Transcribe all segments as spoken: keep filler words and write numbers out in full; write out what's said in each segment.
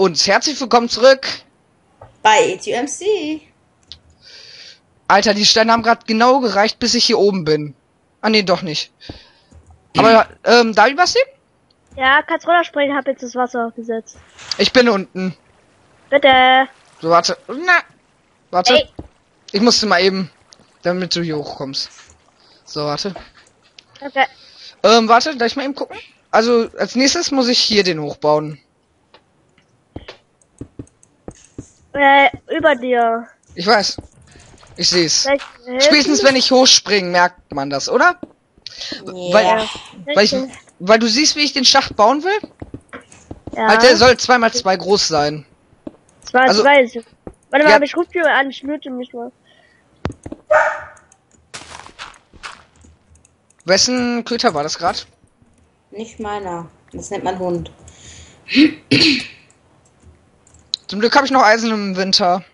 Und herzlich willkommen zurück bei A T M C. Alter, die Steine haben gerade genau gereicht, bis ich hier oben bin. Ah nee, doch nicht. Aber, ähm, David, was denn? Ja, kannst runterspringen, hab jetzt das Wasser gesetzt. Ich bin unten. Bitte. So, warte. Na, warte. Ey. Ich musste mal eben, damit du hier hochkommst. So, warte. Okay. Ähm, warte, darf ich mal eben gucken? Also, als nächstes muss ich hier den hochbauen. Äh, über dir. Ich weiß. Ich seh's. Vielleicht helfen? Spätestens wenn ich hochspringe, merkt man das, oder? Ja. Weil, weil, ich, weil du siehst, wie ich den Schacht bauen will? Ja. Halt, der soll zwei mal zwei groß sein. Zwei, also- zwei. Warte mal, Ja. aber ich rufe dir an, ich mute mich mal. Wessen Köter war das gerade? Nicht meiner. Das nennt man Hund. Zum Glück habe ich noch Eisen im Winter.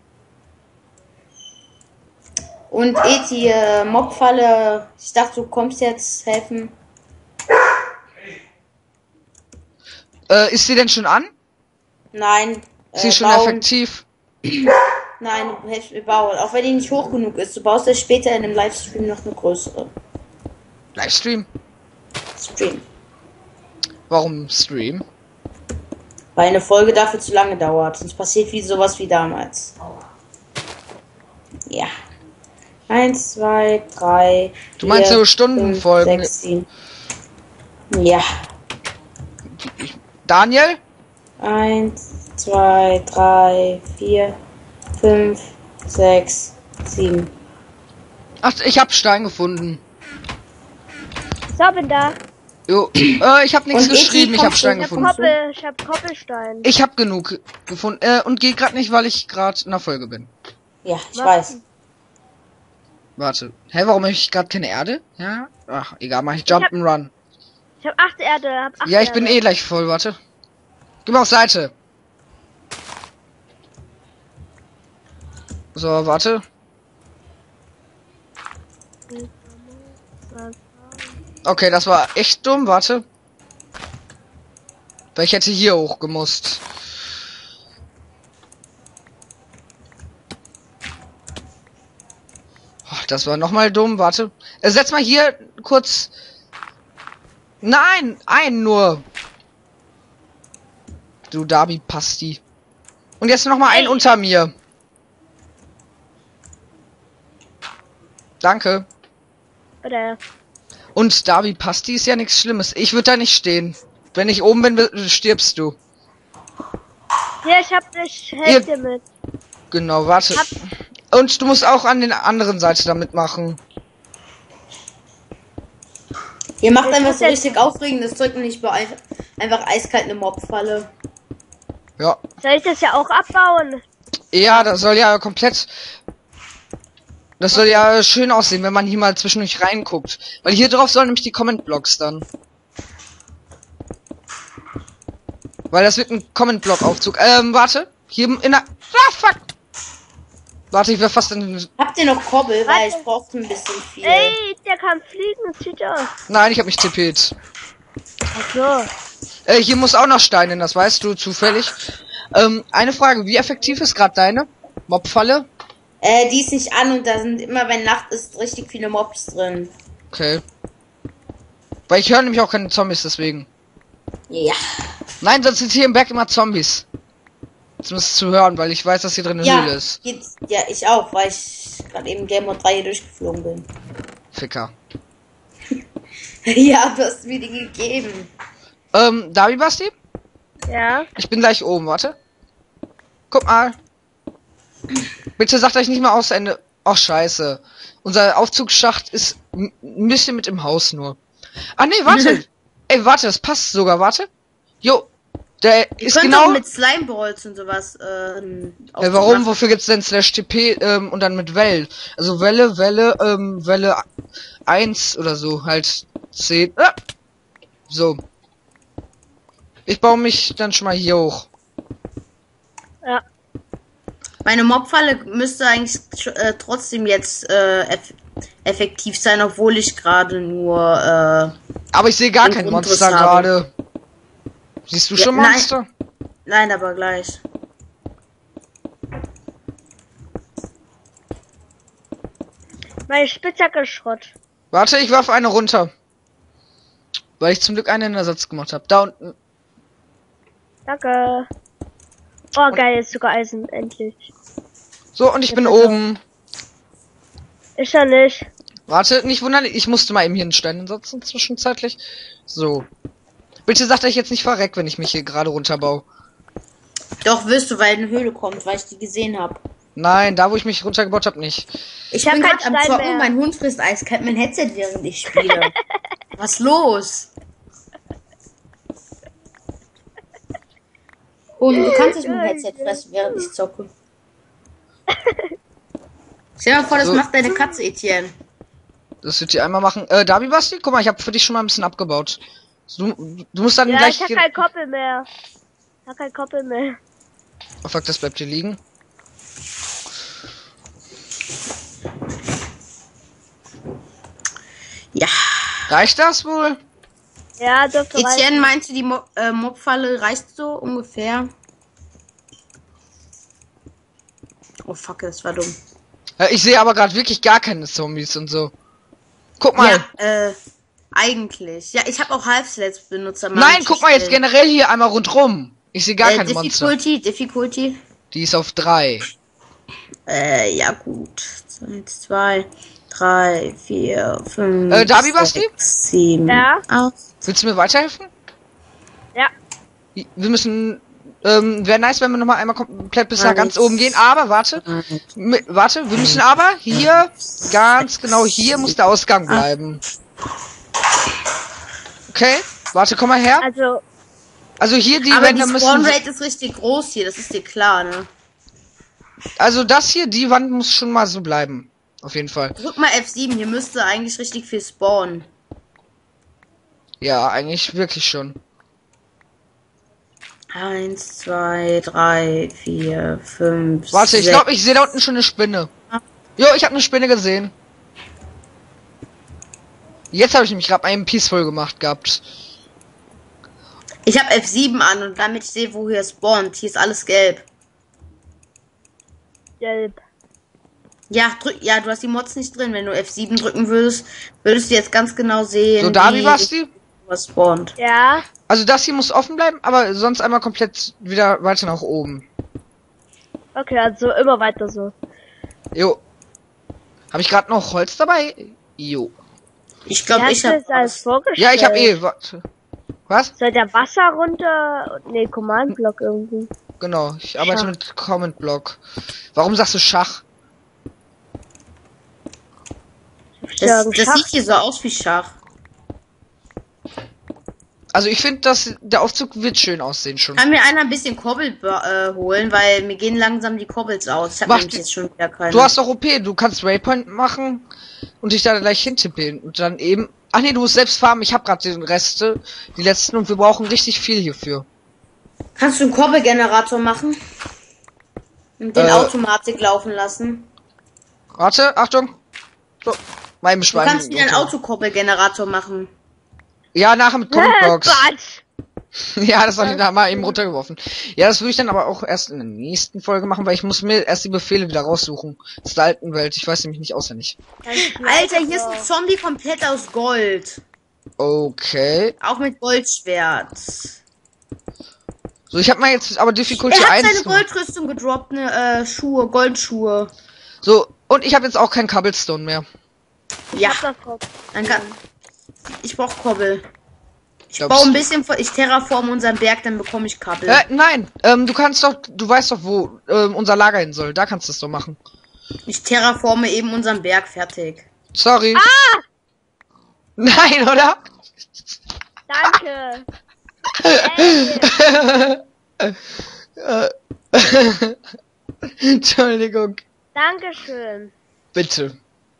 Und Eti, äh, Mobfalle. Ich dachte, du kommst jetzt helfen. Äh, ist sie denn schon an? Nein. Ist sie äh, schon bauen. effektiv? Nein, du helfst mir bauen. Auch wenn die nicht hoch genug ist. Du baust ja später in einem Livestream noch eine größere. Livestream? Stream. Warum Stream? Weil eine Folge dafür zu lange dauert. Sonst passiert wie sowas wie damals. Ja. Eins, zwei, drei. Du meinst vier, so Stundenfolgen? fünf, sechs, sieben. Ja. Daniel? Eins, zwei, drei, vier, fünf, sechs, sieben. Ach, ich hab Stein gefunden. So, bin da. Jo, äh, ich hab nichts Und Eti, geschrieben, ich hab kommst du- Stein Ich hab gefunden. Koppel, ich hab Koppelstein. Ich hab genug gefunden. Äh, und geh grad nicht, weil ich gerade in der Folge bin. Ja, ich Was? weiß. Warte. Hä, warum habe ich gerade keine Erde? Ja? Ach, egal, mach ich Jump'n'Run. Ich hab acht Erde, hab acht Ja, ich bin Erde. eh gleich voll, warte. Geh mal auf Seite. So, warte. Okay, das war echt dumm, warte. Weil ich hätte hier hoch gemusst. Oh, das war nochmal dumm, warte. Äh, setz mal hier kurz... Nein, einen nur. Du Darby Pasti. Und jetzt noch mal einen Ey. unter mir. Danke. Bitte. Und Darby Pasti ist ja nichts Schlimmes. Ich würde da nicht stehen. Wenn ich oben bin, wi- stirbst du. Hier, ich hab dich, helf Ihr- dir mit. Genau, warte. Hab- Und du musst auch an den anderen Seite damit machen. Ihr macht Ich einfach muss so jetzt- richtig aufregendes Zeug und ich baue einfach, einfach eiskalt eine Mobfalle. Ja. Soll ich das ja auch abbauen? Ja, das soll ja komplett... Das soll ja schön aussehen, wenn man hier mal zwischendurch reinguckt. Weil hier drauf sollen nämlich die Comment-Blocks dann. Weil das wird ein Comment-Block-Aufzug. Ähm, warte. Hier in der... Ah, fuck! Warte, ich wäre fast in... Habt ihr noch Kobbel? Weil Warte. ich brauchte ein bisschen viel. Ey, der kann fliegen, das sieht aus. Nein, ich habe mich tippiert. Ach so. Äh, hier muss auch noch Stein in, das weißt du zufällig. Ähm, eine Frage, wie effektiv ist gerade deine Mobfalle? Äh, die ist nicht an und da sind immer, wenn Nacht ist, richtig viele Mobs drin. Okay. Weil ich höre nämlich auch keine Zombies, deswegen. Ja. Nein, sonst sind hier im Berg immer Zombies. Das musst du hören, weil ich weiß, dass hier drin eine Ja, Höhle ist. geht's- ja, ich auch, weil ich gerade eben Game Mode drei hier durchgeflogen bin. Ficker. Ja, du hast mir die gegeben. Ähm, Davi Basti? Ja. Ich bin gleich oben, warte. Guck mal. Bitte sagt euch nicht mal aus Ende. Ach, scheiße. Unser Aufzugsschacht ist n- ein bisschen mit im Haus nur. Ah, nee, warte. Ey, warte, das passt sogar, warte. Jo. Der Ihr ist könnt genau... auch mit Slimeballs und sowas, ähm, Äh, warum? Wofür gibt's denn slash tp ähm, und dann mit Well? Also Welle, Welle, ähm, Welle eins oder so, halt zehn. Ah! So. Ich baue mich dann schon mal hier hoch. Ja. Meine Mobfalle müsste eigentlich äh, trotzdem jetzt äh, eff effektiv sein, obwohl ich gerade nur äh, Aber ich sehe gar Den kein Grundriss Monster habe. gerade. Siehst du Ja, schon nein. Monster? Nein, aber gleich. Meine Spitzhacke ist Schrott. Warte, ich warf eine runter. Weil ich zum Glück einen Ersatz gemacht habe. Da unten. Danke. Oh, geil, ist sogar Eisen, endlich. So, und ich bin Ja, oben. Ist ja nicht. Warte, nicht wundern, ich musste mal eben hier einen Stein hinsetzen, zwischenzeitlich. So. Bitte sagt euch jetzt nicht verreck, wenn ich mich hier gerade runterbaue. Doch, wirst du, weil eine Höhle kommt, weil ich die gesehen habe. Nein, da wo ich mich runtergebaut habe, nicht. Ich, Ich hab bin keinen gerade am Stein Zocken, mehr. mein Hund frisst eiskalt mein Headset, während ich spiele. Was los? Hund, du kannst nicht mein Headset fressen, während ich zocke. Stell dir mal vor, das So. macht deine Katze, Etienne. Das wird die einmal machen. Äh, Dabi Basti, guck mal, ich habe für dich schon mal ein bisschen abgebaut. Du, du musst dann Ja, gleich... ich hab hier- kein Koppel mehr. Ich hab kein Koppel mehr. Oh fuck, das bleibt hier liegen. Ja. Reicht das wohl? Ja, dürfte reichen. Etienne, meinst du, die Mo äh, Mobfalle reicht so ungefähr? Oh fuck, das war dumm. Ja, ich sehe aber gerade wirklich gar keine Zombies und so. Guck mal. Ja, äh, eigentlich. Ja, ich habe auch Half-Sleds benutzt. an Nein, manchen guck mal jetzt Stellen. generell hier einmal rundrum. Ich sehe gar äh, keine Monster. Difficulty, Difficulty. Die ist auf drei. Äh, ja gut. Eins, zwei, drei, vier, fünf, Äh, Dabi Basti? sechs, sieben, Ja? acht. Willst du mir weiterhelfen? Ja. Wir müssen, ähm, wäre nice, wenn wir nochmal einmal komplett bis nach Eins. ganz oben gehen, aber warte, Mi- warte, wir müssen aber hier, ganz genau hier muss der Ausgang bleiben. Okay, warte, komm mal her. Also, Also hier die Aber die Wände müssen, Spawn-Rate ist richtig groß hier, das ist dir klar, ne? also das hier, die Wand muss schon mal so bleiben. Auf jeden Fall. Drück mal F sieben, hier müsste eigentlich richtig viel spawnen. Ja, eigentlich wirklich schon. Eins, zwei, drei, vier, fünf, Warte, ich sechs. glaube, ich sehe da unten schon eine Spinne. Jo, ich habe eine Spinne gesehen. Jetzt habe ich nämlich gerade einen Peaceful gemacht gehabt. Ich habe F sieben an und damit ich sehe, wo hier spawnt. Hier ist alles gelb. gelb. Ja, drück, ja, du hast die Mods nicht drin. Wenn du F sieben drücken würdest, würdest du jetzt ganz genau sehen, So, Dabi wie Basti? was spawnt. Ja. Also das hier muss offen bleiben, aber sonst einmal komplett wieder weiter nach oben. Okay, also immer weiter so. Jo. Habe ich gerade noch Holz dabei? Jo. Ich glaube, Wer ich hat habe das alles vorgestellt? Ja, ich habe eh. Warte. Was? Soll der Wasser runter? Nee, Command-Block irgendwie. Genau, ich arbeite Schach. mit Comment Block. Warum sagst du Schach? Das, Sagen, das Schach. sieht hier so aus wie Schach. Also ich finde, dass der Aufzug wird schön aussehen schon. Kann mir einer ein bisschen Kobbel äh, holen, weil mir gehen langsam die Kobbels aus. Ich habe Mach nämlich die- jetzt schon wieder keine. Du hast doch O P, du kannst Raypoint machen und dich da gleich hintippeln und dann eben. Ach nee, du musst selbst farmen. Ich habe gerade den Reste, die letzten und wir brauchen richtig viel hierfür. Kannst du einen Kobbelgenerator machen? Und den Äh. Automatik laufen lassen? Warte, Achtung. So, mein Du Beschwein. kannst wieder einen Autokobbelgenerator machen. Ja, nachher mit Comic Box. Quatsch! Ja, das habe ich da mal eben runtergeworfen. Ja, das würde ich dann aber auch erst in der nächsten Folge machen, weil ich muss mir erst die Befehle wieder raussuchen. Das ist der alten Welt. Ich weiß nämlich nicht auswendig. Alter, hier ist ein Zombie komplett aus Gold. Okay. Auch mit Goldschwert. So, ich habe mal jetzt aber Difficulty Er hat eins seine gemacht. Goldrüstung gedroppt, ne, äh, Schuhe, Goldschuhe. So, und ich habe jetzt auch kein Cobblestone mehr. Ja, Hab das drauf. dann kann... Ich brauch Kobbel. Ich Glaubst baue ein du? bisschen, vor- ich terraform unseren Berg, dann bekomme ich Kabel. Äh, nein, ähm, du kannst doch, du weißt doch, wo ähm, unser Lager hin soll. Da kannst du es doch machen. Ich terraforme eben unseren Berg fertig. Sorry. Ah! Nein, oder? Danke. Ey, Entschuldigung. Dankeschön. Bitte.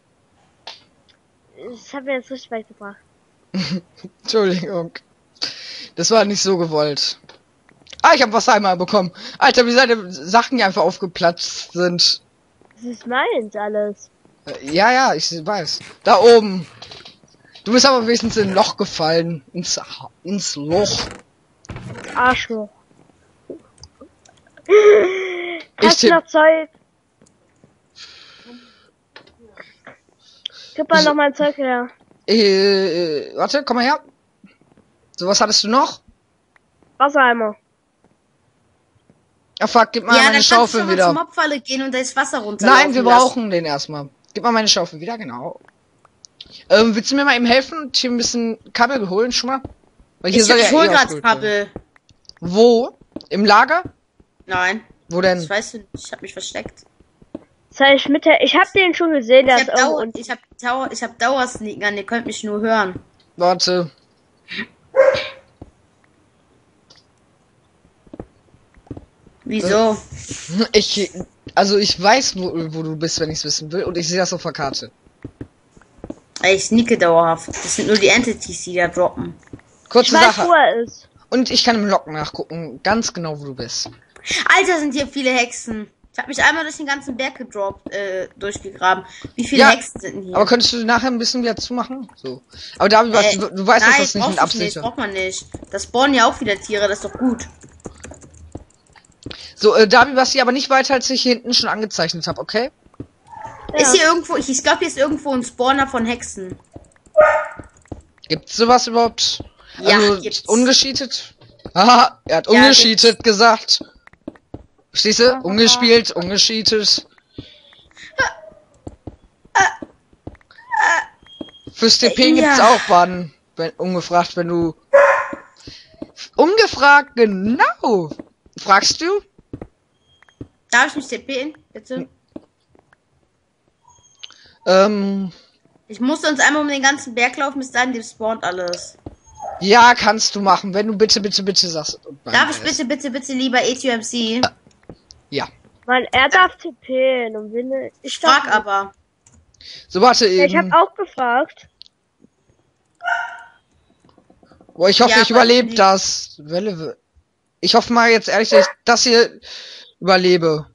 Das hat mir jetzt richtig weit gebracht. Entschuldigung. Das war nicht so gewollt. Ah, ich habe Wasser einmal bekommen. Alter, wie seine Sachen hier einfach aufgeplatzt sind. Das ist meins alles. Äh, Ja, ja, ich weiß. Da oben. Du bist aber wenigstens in ein Loch gefallen. Ins, ins Loch. Arschloch. Hast du tipp- noch Zeug? Gib mal So- noch mein Zeug her. Äh, warte, komm mal her. So, was hattest du noch? Wassereimer. Ah, fuck, gib mal Ja, meine dann kannst du Schaufel schon mal wieder. zur Mobfalle gehen und das Wasser runterlaufen Nein, wir lassen. brauchen den erstmal. Gib mal meine Schaufel wieder, genau. Ähm, willst du mir mal eben helfen und hier ein bisschen Kabel holen schon mal? Weil hier Ich, soll ich ja hol eh grad ausgeholt werden. Kabel. Wo? Im Lager? Nein, Wo das denn? weißt du nicht. Ich hab mich versteckt. Soll ich mit der, ich hab den schon gesehen, der Ich ist hab, irgendwo Dauer, unten. ich hab Dauer, ich hab Dauersneaken an, ihr könnt mich nur hören. Warte. Wieso? Ich, also ich weiß, wo, wo du bist, wenn ich es wissen will, und ich sehe das auf der Karte. Ich sneake dauerhaft. Das sind nur die Entities, die da droppen. Kurze Ich weiß, Sache. wo er ist. Und ich kann im Log nachgucken, ganz genau, wo du bist. Alter, sind hier viele Hexen. Ich hab mich einmal durch den ganzen Berg gedroppt, äh, durchgegraben. Wie viele Ja, Hexen sind denn hier? Aber könntest du nachher ein bisschen wieder zumachen? So. Aber da, Äh, du, du weißt, dass nein, das nicht mit brauchst du Absicht nicht, ist. braucht man nicht. Das spawnen ja auch wieder Tiere, das ist doch gut. So, äh, Davi, was ich aber nicht weiter, als ich hier hinten schon angezeichnet habe, okay? Ja. Ist hier irgendwo, ich, ich glaube, hier ist irgendwo ein Spawner von Hexen. Gibt's sowas überhaupt? Ja, also, gibt's. ungescheatet? Haha, er hat Ja, ungescheatet gesagt. Verstehst du? Ungespielt, ungescheatet. Fürs T P Ja. gibt's auch Baden, wenn, ungefragt, wenn du... Ungefragt, genau! Fragst du? Darf ich mich T P in, bitte? Ähm, Ich musste uns einmal um den ganzen Berg laufen, bis dahin, dem spawnt alles. ja, kannst du machen, wenn du bitte, bitte, bitte sagst. Und Darf nein, ich ist- bitte, bitte, bitte lieber E T U M C? Ja. Mann, er darf T P und wenn ich darf Frag nicht. aber. So, warte Ja, ich hab eben. auch gefragt. Boah, ich hoffe, Ja, ich aber überlebe die- das. Welle. Ich hoffe mal jetzt ehrlich, dass ich das hier überlebe.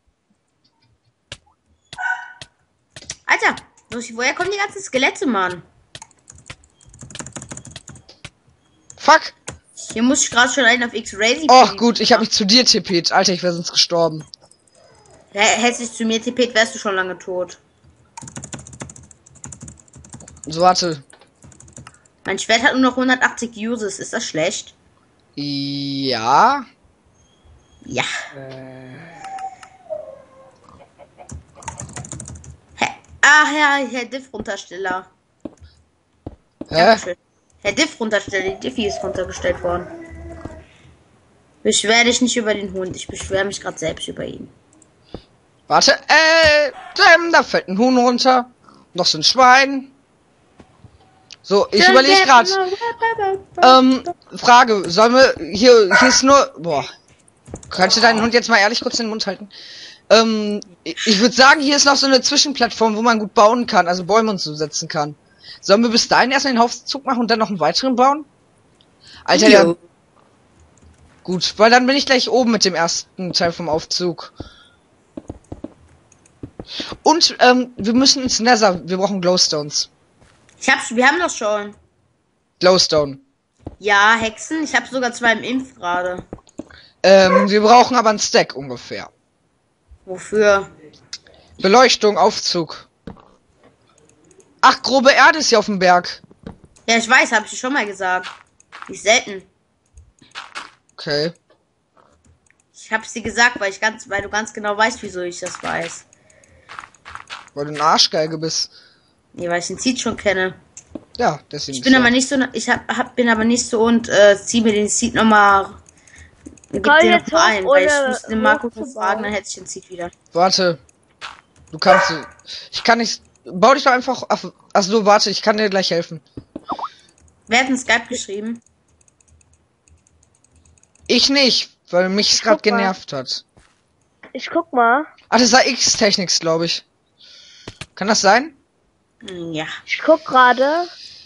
Alter, woher kommen die ganzen Skelette, Mann? Fuck! Hier muss ich gerade schon einen auf X-Ray. Och, gut, ich habe mich zu dir tippiert. Alter, ich wäre sonst gestorben. Hättest du dich zu mir tippet, wärst du schon lange tot. So, warte. Mein Schwert hat nur noch hundertachtzig Uses. Ist das schlecht? Ja. Ja. Hä? Ah, ja, Herr Diff-Runtersteller. Hä? Dankeschön. Herr Diff-Runtersteller, die Diffi ist runtergestellt worden. Beschwer dich nicht über den Hund. Ich beschwere mich gerade selbst über ihn. Warte, äh, ähm, da fällt ein Huhn runter. Noch so ein Schwein. So, ich überlege gerade. Ähm, Frage, sollen wir, hier, hier ist nur, boah. Kannst du deinen Hund jetzt mal ehrlich kurz in den Mund halten? Ähm, ich, ich würde sagen, hier ist noch so eine Zwischenplattform, wo man gut bauen kann, also Bäume und so setzen kann. Sollen wir bis dahin erstmal den Aufzug machen und dann noch einen weiteren bauen? Alter, Jo. ja. Gut, weil dann bin ich gleich oben mit dem ersten Teil vom Aufzug. Und, ähm, wir müssen ins Nether, wir brauchen Glowstones. Ich hab's, wir haben das schon. Glowstone. Ja, Hexen. Ich habe sogar zwei im Impf gerade. Ähm, wir brauchen aber einen Stack ungefähr. Wofür? Beleuchtung, Aufzug. Ach, grobe Erde ist hier auf dem Berg. Ja, ich weiß, habe ich dir schon mal gesagt. Die ist selten. Okay. Ich hab's dir gesagt, weil ich ganz, weil du ganz genau weißt, wieso ich das weiß. Weil du ein Arschgeige bist. Nee, weil ich den Seed schon kenne. Ja, deswegen. Ich bin ist aber ja- nicht so, ich hab, hab, bin aber nicht so und äh, zieh mir den Seed nochmal. Gib Soll den noch jetzt mal ein, hoch weil ich oder müsste den Marco hochzubauen? fragen, dann hätte ich den Seed wieder. Warte. Du kannst. Ich kann nicht. Bau dich doch einfach. Ach, ach so, warte, ich kann dir gleich helfen. Wer hat in Skype geschrieben? Ich nicht, weil mich es gerade Guck mal. genervt hat. Ich guck mal. Ach, das war X-Technics, glaube ich. Kann das sein? Hm, ja. Ich guck gerade.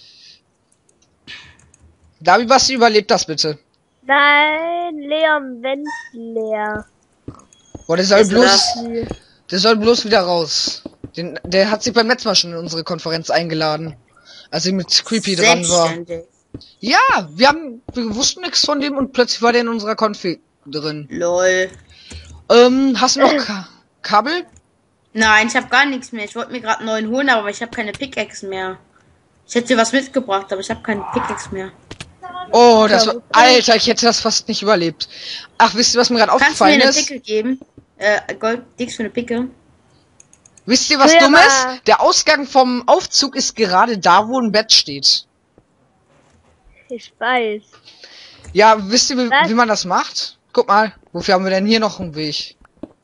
Davi Basti, überlebt das bitte. Nein, Leon Wendler. Boah, der soll Ist bloß. das? Der soll bloß wieder raus. Den, der hat sich beim letzten Mal schon in unsere Konferenz eingeladen. Als ich mit Creepy dran war. Selbstständig. Ja, wir haben, wir wussten nichts von dem und plötzlich war der in unserer Konfi drin. Lol. Ähm, hast du noch Ka Kabel? Nein, ich habe gar nichts mehr. Ich wollte mir gerade einen neuen holen, aber ich habe keine Pickaxe mehr. Ich hätte dir was mitgebracht, aber ich habe keine Pickaxe mehr. Oh, das war... Alter, ich hätte das fast nicht überlebt. Ach, wisst ihr, was mir gerade Kannst du mir aufgefallen eine ist? Picke geben? Äh, Gold, Dix für eine Picke. Wisst ihr, was Früher dumm war- ist? Der Ausgang vom Aufzug ist gerade da, wo ein Bett steht. Ich weiß. Ja, wisst ihr, wie, Was? wie man das macht? Guck mal, wofür haben wir denn hier noch einen Weg?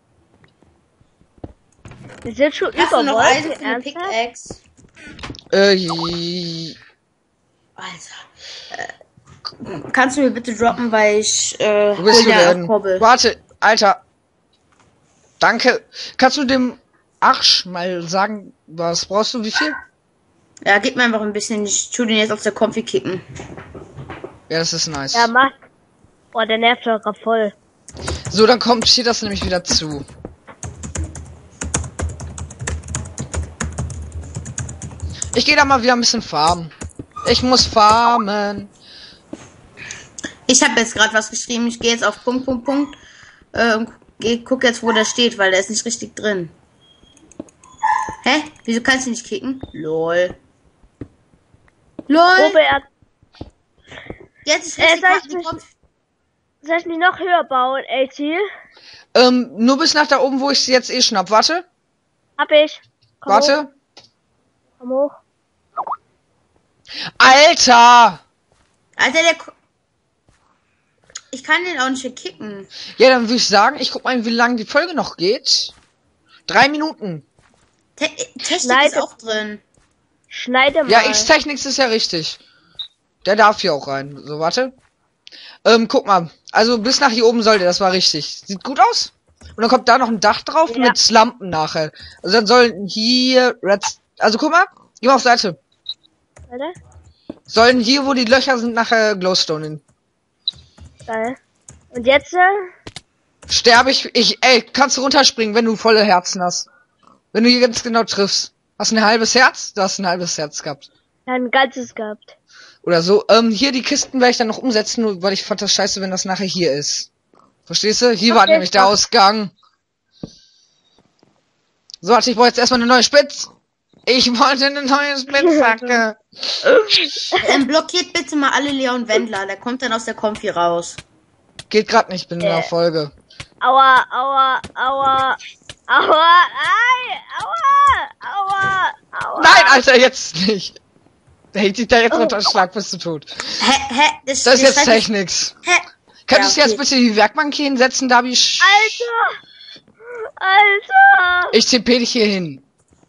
Wir sind schon Hast du noch überwollt. Eisen für eine Ernsthaft? Pickaxe? Äh, j- Alter. Äh, kannst du mir bitte droppen, weil ich äh, wo bist hol du ja denn? auf Kobbel. Warte, Alter. Danke. Kannst du dem Arsch mal sagen, was brauchst du, wie viel? Ja, gib mir einfach ein bisschen. Ich tu den jetzt auf der Konfi kicken. Ja, das ist nice. Ja, mach. Boah, der nervt doch grad voll. So, dann kommt hier das nämlich wieder zu. Ich gehe da mal wieder ein bisschen farmen. Ich muss farmen. Ich habe jetzt gerade was geschrieben. Ich gehe jetzt auf Punkt, Punkt, Punkt. Äh, und geh, guck jetzt, wo der steht, weil der ist nicht richtig drin. Hä? Wieso kannst du nicht kicken? Lol. Lol. Robert, Jetzt ist Äh, richtig soll ich hart die mich- Konfi. soll ich nicht noch höher bauen, AT? Ähm, nur bis nach da oben, wo ich sie jetzt eh schnapp. Warte. Hab ich. Komm Warte. Hoch, komm hoch. Alter! Alter, der... Ko- Ich kann den auch nicht hier kicken. Ja, dann würde ich sagen, ich guck mal, wie lange die Folge noch geht. Drei Minuten. Te Technik Schneide- ist auch drin. Schneide mal. Ja, X-Technics ist ja richtig. Der darf hier auch rein. So, warte. Ähm, guck mal. Also bis nach hier oben sollte, das war richtig. Sieht gut aus. Und dann kommt da noch ein Dach drauf Ja. mit Lampen nachher. Also dann sollen hier Reds. Also guck mal, geh mal auf Seite. Warte. Sollen hier, wo die Löcher sind, nachher Glowstone hin. Geil. Und jetzt? Äh, Sterbe ich, ich, ey, kannst du runterspringen, wenn du volle Herzen hast. Wenn du hier ganz genau triffst. Hast du ein halbes Herz? Du hast ein halbes Herz gehabt. ja, ein ganzes gehabt. Oder so. Ähm, hier die Kisten werde ich dann noch umsetzen, nur weil ich fand das scheiße, wenn das nachher hier ist. Verstehst du? Hier war Okay, nämlich der stopp. Ausgang. So, warte, ich brauche jetzt erstmal eine neue Spitz. Ich wollte eine neue Spitzhacke. Ähm, blockiert bitte mal alle Leon Wendler. Der kommt dann aus der Konfi raus. Geht grad nicht, bin in der Äh. Folge. Aua, aua, aua, aua, ei, aua, aua, aua. Nein, Alter, jetzt nicht. Der hält dich da jetzt unter Schlag, bist du tot. Hä, hä? Das, Das ist jetzt heißt- Technics. Hä? Könntest Ja, du jetzt okay. bitte die Werkbank hier hinsetzen, Dabi? Sch- Alter! Alter! Ich C P dich hier hin.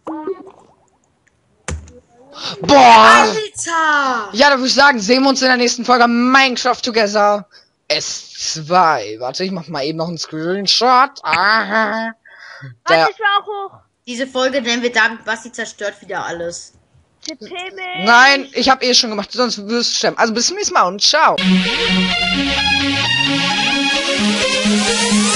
Boah! Alter! Ja, dann würde ich sagen, sehen wir uns in der nächsten Folge Minecraft Together S zwei. Warte, ich mach mal eben noch einen Screenshot. Aha. Der, Warte, ich war auch hoch. Diese Folge nennen wir David Basti zerstört wieder alles. T P mich. nein, ich habe eh schon gemacht, sonst wirst du sterben. Also bis zum nächsten Mal und ciao.